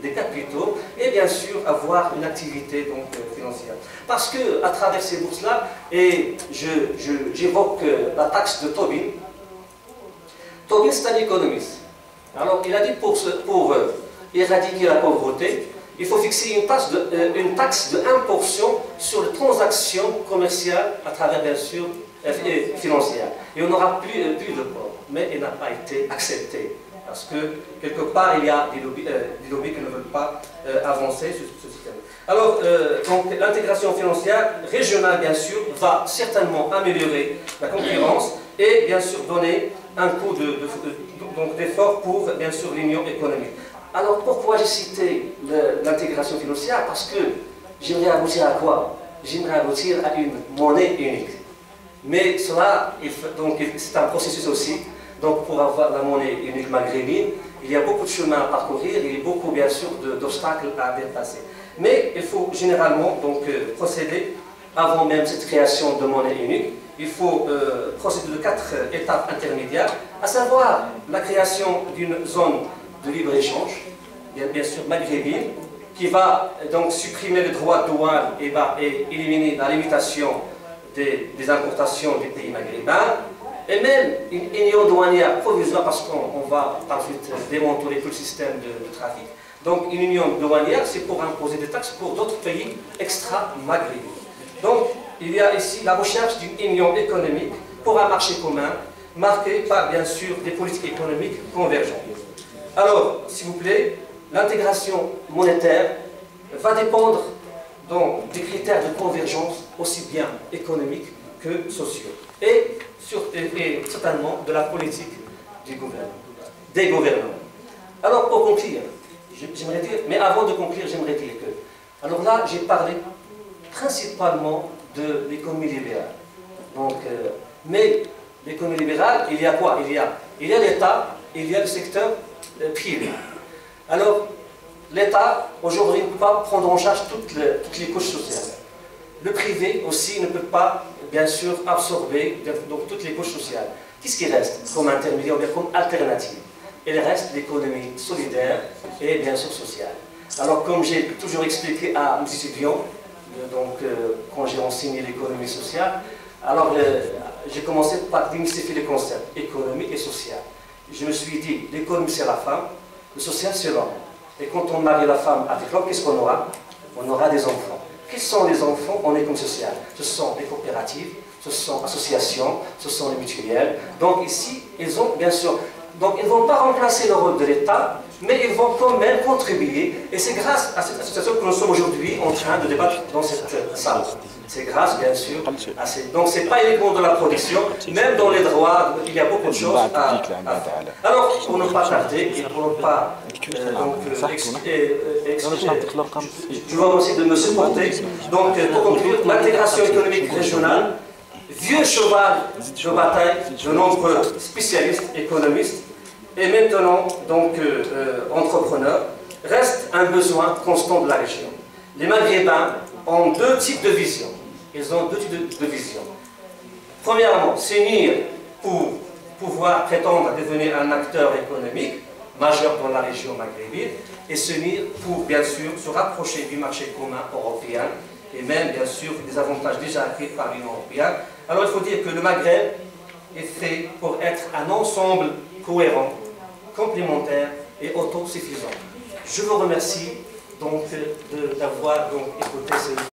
des capitaux et bien sûr avoir une activité donc, financière. Parce que à travers ces bourses-là, et j'évoque la taxe de Tobin. Tobin, c'est un économiste. Alors il a dit pour éradiquer la pauvreté, il faut fixer une taxe de 1% sur les transactions commerciales à travers bien sûr financières. Et on n'aura plus de pauvres. Mais elle n'a pas été acceptée. Parce que, quelque part, il y a des lobbies qui ne veulent pas avancer sur ce système. Alors, donc, l'intégration financière régionale, bien sûr, va certainement améliorer la concurrence et, bien sûr, donner un coup d'effort pour, bien sûr, l'union économique. Alors, pourquoi j'ai cité l'intégration financière? Parce que j'aimerais aboutir à quoi? J'aimerais aboutir à une monnaie unique. Mais cela, c'est un processus aussi. Donc pour avoir la monnaie unique maghrébine, il y a beaucoup de chemin à parcourir, il y a beaucoup bien sûr d'obstacles à dépasser. Mais il faut généralement donc, procéder, avant même cette création de monnaie unique, il faut procéder de 4 étapes intermédiaires, à savoir la création d'une zone de libre-échange, bien sûr maghrébine, qui va donc supprimer les droits de douane et éliminer la limitation des importations des pays maghrébins, et même une union douanière provisoire, parce qu'on va ensuite démanteler tout le système de trafic. Donc une union douanière, c'est pour imposer des taxes pour d'autres pays extra-maghrébins. Donc il y a ici la recherche d'une union économique pour un marché commun, marqué par bien sûr des politiques économiques convergentes. Alors, s'il vous plaît, l'intégration monétaire va dépendre donc des critères de convergence aussi bien économiques que sociaux. Et certainement de la politique des gouvernements. Alors pour conclure, j'aimerais dire, mais avant de conclure, j'aimerais dire que, alors là, j'ai parlé principalement de l'économie libérale. Donc, mais l'économie libérale, il y a quoi? Il y a l'État, il y a le secteur privé. Alors, l'État, aujourd'hui, ne peut pas prendre en charge toutes les couches sociales. Le privé aussi ne peut pas, bien sûr, absorber donc, toutes les couches sociales. Qu'est-ce qui reste comme intermédiaire ou bien comme alternative? Il reste l'économie solidaire et bien sûr sociale. Alors, comme j'ai toujours expliqué à mes étudiants, donc, quand j'ai enseigné l'économie sociale, alors j'ai commencé par démystifier les concepts économie et social. Je me suis dit, l'économie c'est la femme, le social c'est l'homme. Et quand on marie la femme avec l'homme, qu'est-ce qu'on aura? On aura des enfants. Quels sont les enfants en économie sociale? Ce sont les coopératives, ce sont associations, ce sont les mutuelles. Donc ici, ils ont bien sûr, donc ils ne vont pas remplacer le rôle de l'État, mais ils vont quand même contribuer. Et c'est grâce à cette association que nous sommes aujourd'hui en train de débattre dans cette salle. C'est grâce, bien sûr, à ces... Donc ce n'est pas uniquement de la production, même dans les droits, il y a beaucoup de choses à faire. Alors, pour ne pas tarder et pour ne pas je vois aussi de me supporter. Donc, pour conclure, l'intégration économique régionale, vieux cheval de bataille de nombreux spécialistes, économistes, et maintenant, donc, entrepreneurs, reste un besoin constant de la région. Les Maghrébins ont 2 types de visions. Ils ont 2 types de visions. Premièrement, s'unir pour pouvoir prétendre à devenir un acteur économique majeur dans la région maghrébine et s'unir pour, bien sûr, se rapprocher du marché commun européen et même, bien sûr, des avantages déjà acquis par l'Union européenne. Alors, il faut dire que le Maghreb est fait pour être un ensemble cohérent, complémentaire et autosuffisant. Je vous remercie donc d'avoir écouté ce